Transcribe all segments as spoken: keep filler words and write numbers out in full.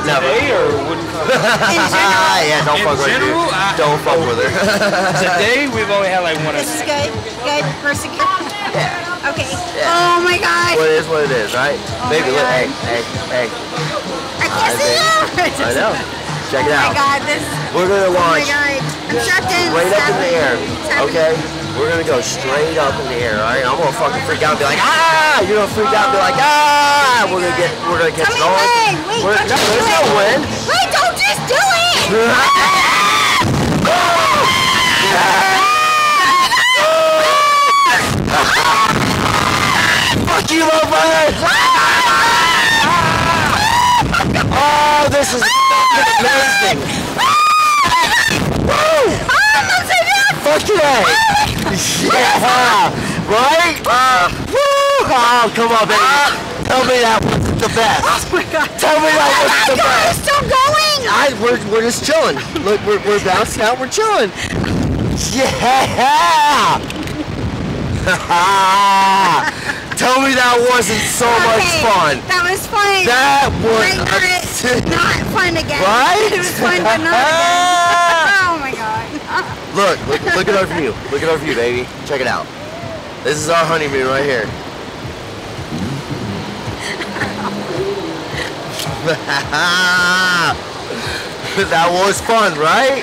Never. Today or would In general. Yeah, don't In fuck with her. general, I- Don't fuck with her. today we've only had like one. This is good. Good for security. Yeah. Okay. Yeah. Oh my god. What it is, what it is, right? Oh Baby, my look, God. hey, hey, hey. I can't Alright, see baby. you. I know. Check it Oh my out. god. This. We're gonna Oh my launch god. I'm shocked in. straight up in the air, It's happening. okay? We're gonna go straight up in the air, alright? I'm gonna fucking freak out and be like, ah! You're gonna freak out and be like, ah! We're gonna get, we're gonna catch Tell it me all. when. Wait, We're, don't no, just there's do no it. win. Wait, don't just do it. Fuck you, motherfucker! Oh, this is fucking amazing! Woo! Fuck yeah! Yeah! Right? Woo! Oh, come on, baby. Tell me that was the best. Oh my god. Tell me that was the God, best. still going. I, we're, we're just chilling. Look, we're, we're bouncing out, we're chilling. Yeah! Tell me that wasn't so much Okay, fun. That was fun. That Right, was but not fun again. Right? It was fun, but not again. Oh my god. Look, look, look at our view. Look at our view, baby. Check it out. This is our honeymoon right here. That was fun, right?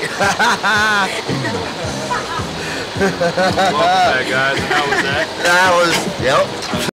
Welcome back, guys. How was that? That was, yep.